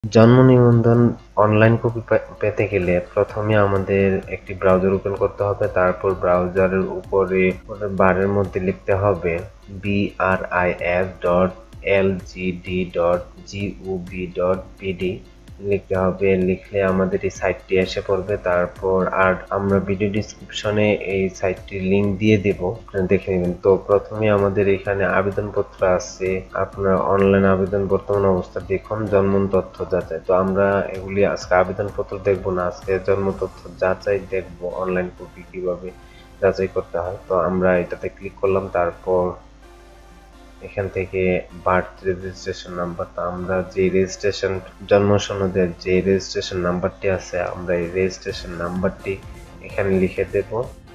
জন্ম নিবন্ধন online copy পেতে গেলে প্রথমে আমাদের একটি ব্রাউজার ওপেন করতে হবে। তারপর ব্রাউজারের উপরে বারের মধ্যে লিখতে হবে BRIS.LGD.gov.pd লিখতে হবে। লিখলে আমাদের এই সাইটটি এসে পড়বে। তারপর আর আমরা ভিডিও ডিসক্রিপশনে এই সাইটটির লিংক দিয়ে দেব, দেখে নেবেন। তো প্রথমে আমাদের এখানে আবেদনপত্র আছে, আপনার অনলাইন আবেদন বর্তমান অবস্থা দেখুন, জন্ম তথ্য যাচাই। তো আমরা এগুলি আজকে আবেদনপত্র দেখবো না, আজকে জন্ম তথ্য যাচাই দেখবো, অনলাইন কপি কিভাবে যাচাই করতে হয়। তো আমরা এটাতে ক্লিক করলাম। তারপর এখান থেকে বার্থ রেজিস্ট্রেশন নাম্বার, তো আমরা যে রেজিস্ট্রেশন জন্ম সনদের যে রেজিস্ট্রেশন নাম্বারটি আছে, আমরা এই রেজিস্ট্রেশন নাম্বারটি এখানে লিখে দেব।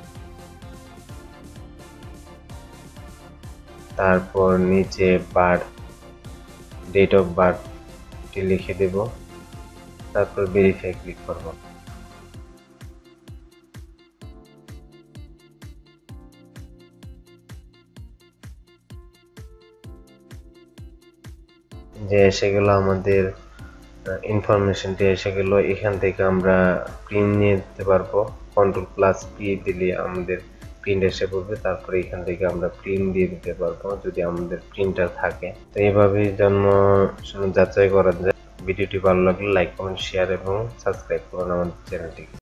তারপর নিচে বার্থ ডেট অফ বার্থটি লিখে দেব। তারপর ভেরিফাই ক্লিক করব। যে এসে গেল আমাদের ইনফরমেশনটি এসে গেল। এখান থেকে আমরা প্রিন্ট নিয়ে নিতে পারবো। Ctrl+P দিলে আমাদের প্রিন্ট এসে পড়বে। তারপরে এখান থেকে আমরা প্রিন্ট দিয়ে দিতে পারবো যদি আমাদের প্রিন্টার থাকে। তো এইভাবেই জন্ম যাচাই করা যায়। ভিডিওটি ভালো লাগলে লাইক, কমেন্ট, শেয়ার এবং সাবস্ক্রাইব করুন আমাদের চ্যানেলটিকে।